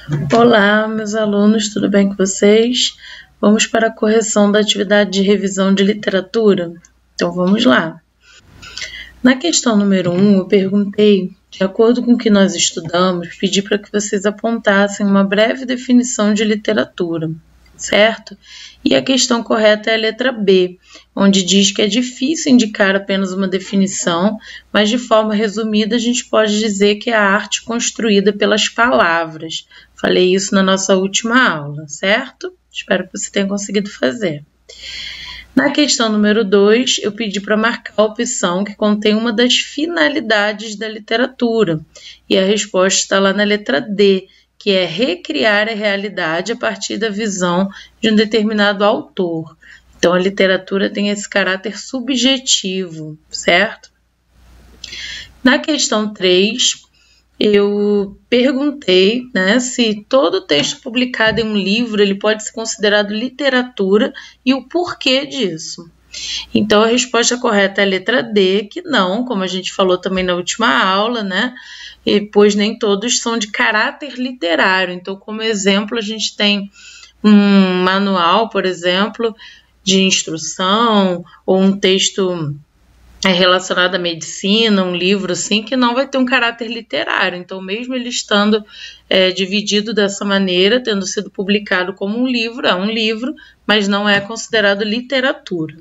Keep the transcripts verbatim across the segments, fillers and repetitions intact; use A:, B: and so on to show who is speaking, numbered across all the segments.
A: Olá, meus alunos, tudo bem com vocês? Vamos para a correção da atividade de revisão de literatura? Então, vamos lá. Na questão número um, eu perguntei, de acordo com o que nós estudamos, pedi para que vocês apontassem uma breve definição de literatura, certo? E a questão correta é a letra B, onde diz que é difícil indicar apenas uma definição, mas de forma resumida a gente pode dizer que é a arte construída pelas palavras. Falei isso na nossa última aula, certo? Espero que você tenha conseguido fazer. Na questão número dois, eu pedi para marcar a opção que contém uma das finalidades da literatura, e a resposta está lá na letra D, que é recriar a realidade a partir da visão de um determinado autor. Então, a literatura tem esse caráter subjetivo, certo? Na questão três, eu perguntei, né, se todo texto publicado em um livro ele pode ser considerado literatura e o porquê disso. Então, a resposta correta é a letra D, que não, como a gente falou também na última aula, né? E, pois nem todos são de caráter literário. Então, como exemplo, a gente tem um manual, por exemplo, de instrução, ou um texto relacionado à medicina, um livro assim, que não vai ter um caráter literário. Então, mesmo ele estando é, dividido dessa maneira, tendo sido publicado como um livro, é um livro, mas não é considerado literatura.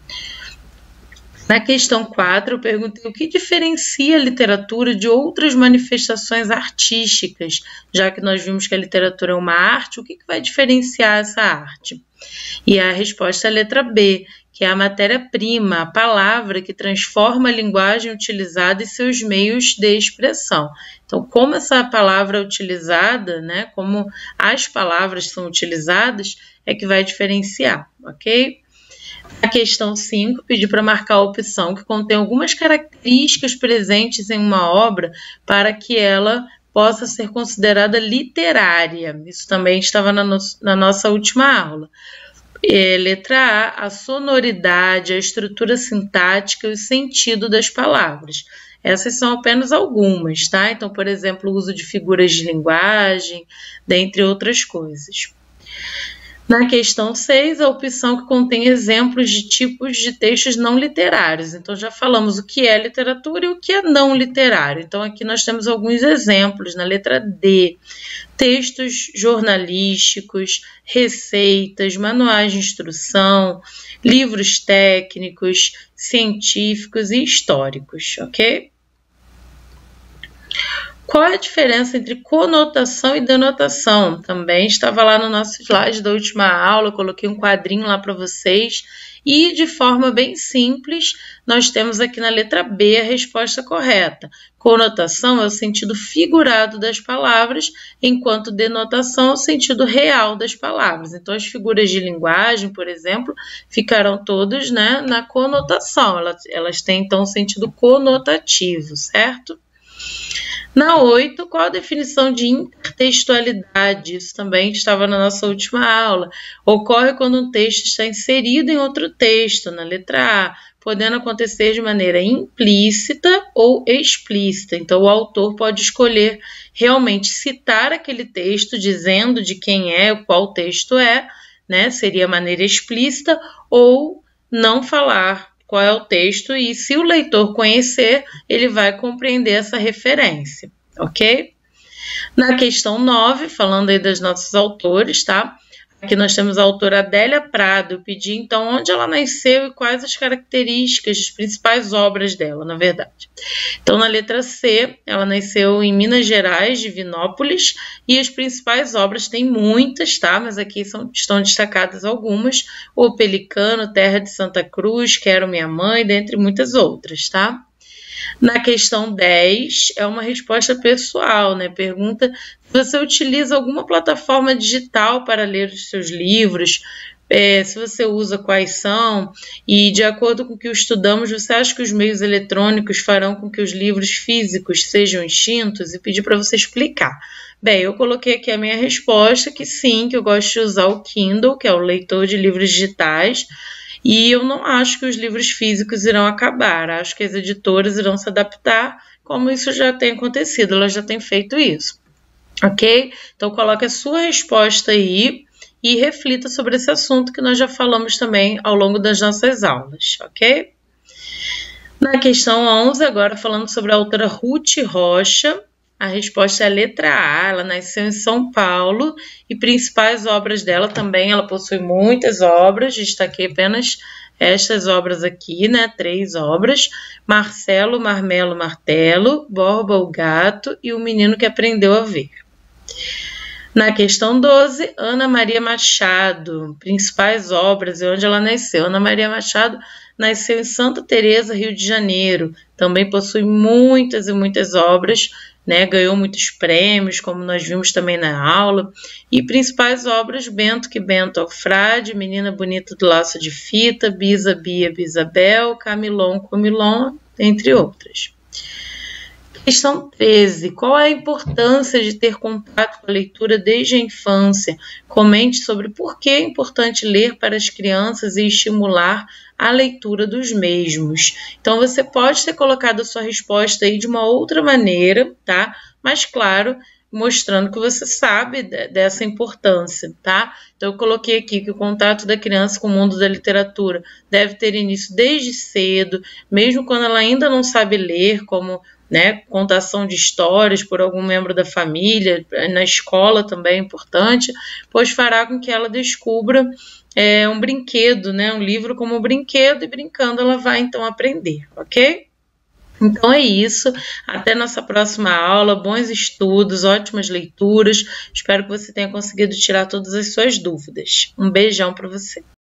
A: Na questão quatro, eu perguntei o que diferencia a literatura de outras manifestações artísticas, já que nós vimos que a literatura é uma arte, o que vai diferenciar essa arte? E a resposta é a letra B, que é a matéria-prima, a palavra que transforma a linguagem utilizada e seus meios de expressão. Então, como essa palavra é utilizada, né, como as palavras são utilizadas, é que vai diferenciar, ok? Na questão cinco, pedi para marcar a opção que contém algumas características presentes em uma obra para que ela possa ser considerada literária. Isso também estava na, no na nossa última aula. É, letra A, a sonoridade, a estrutura sintática e o sentido das palavras. Essas são apenas algumas, tá? Então, por exemplo, o uso de figuras de linguagem, dentre outras coisas. Na questão seis, a opção que contém exemplos de tipos de textos não literários. Então, já falamos o que é literatura e o que é não literário. Então, aqui nós temos alguns exemplos na letra D. Textos jornalísticos, receitas, manuais de instrução, livros técnicos, científicos e históricos, ok? Qual é a diferença entre conotação e denotação? Também estava lá no nosso slide da última aula, eu coloquei um quadrinho lá para vocês. E, de forma bem simples, nós temos aqui na letra B a resposta correta. Conotação é o sentido figurado das palavras, enquanto denotação é o sentido real das palavras. Então, as figuras de linguagem, por exemplo, ficarão todas, né, na conotação. Elas, elas têm, então, sentido conotativo, certo? Na oito, qual a definição de intertextualidade? Isso também estava na nossa última aula. Ocorre quando um texto está inserido em outro texto, na letra A, podendo acontecer de maneira implícita ou explícita. Então, o autor pode escolher realmente citar aquele texto, dizendo de quem é, qual texto é, né? Seria a maneira explícita, ou não falar qual é o texto, e se o leitor conhecer, ele vai compreender essa referência, ok? Na questão nove, falando aí dos nossos autores, tá? Aqui nós temos a autora Adélia Prado. Eu pedi, então, onde ela nasceu e quais as características, as principais obras dela, na verdade. Então, na letra C, ela nasceu em Minas Gerais, Divinópolis, e as principais obras, tem muitas, tá? Mas aqui são, estão destacadas algumas. O Pelicano, Terra de Santa Cruz, Quero Minha Mãe, dentre muitas outras, tá? Na questão dez, é uma resposta pessoal, né? Pergunta se você utiliza alguma plataforma digital para ler os seus livros, é, se você usa, quais são, e de acordo com o que estudamos, você acha que os meios eletrônicos farão com que os livros físicos sejam extintos? E pedir para você explicar. Bem, eu coloquei aqui a minha resposta, que sim, que eu gosto de usar o Kindle, que é o leitor de livros digitais, e eu não acho que os livros físicos irão acabar, acho que as editoras irão se adaptar, como isso já tem acontecido, elas já têm feito isso. Ok? Então, coloque a sua resposta aí e reflita sobre esse assunto que nós já falamos também ao longo das nossas aulas, ok? Na questão onze, agora falando sobre a autora Ruth Rocha, a resposta é a letra A. Ela nasceu em São Paulo e principais obras dela também, ela possui muitas obras, destaquei apenas estas obras aqui, né? Três obras: Marcelo, Marmelo, Martelo, Borba, o Gato e O Menino que Aprendeu a Ver. Na questão doze, Ana Maria Machado, principais obras e onde ela nasceu. Ana Maria Machado nasceu em Santa Teresa, Rio de Janeiro. Também possui muitas e muitas obras, né? Ganhou muitos prêmios, como nós vimos também na aula. E principais obras: Bento que Bento Alfrade, Menina Bonita do Laço de Fita, Bisa, Bia, Bisabel, Camilon, Comilon, entre outras. Questão treze. Qual é a importância de ter contato com a leitura desde a infância? Comente sobre por que é importante ler para as crianças e estimular a leitura dos mesmos. Então, você pode ter colocado a sua resposta aí de uma outra maneira, tá? Mas, claro, mostrando que você sabe dessa importância, tá? Então, eu coloquei aqui que o contato da criança com o mundo da literatura deve ter início desde cedo, mesmo quando ela ainda não sabe ler, como, né, contação de histórias por algum membro da família, na escola também é importante, pois fará com que ela descubra é, um brinquedo, né, um livro como um brinquedo, e brincando ela vai então aprender, ok? Então é isso, até nossa próxima aula, bons estudos, ótimas leituras, espero que você tenha conseguido tirar todas as suas dúvidas. Um beijão para você.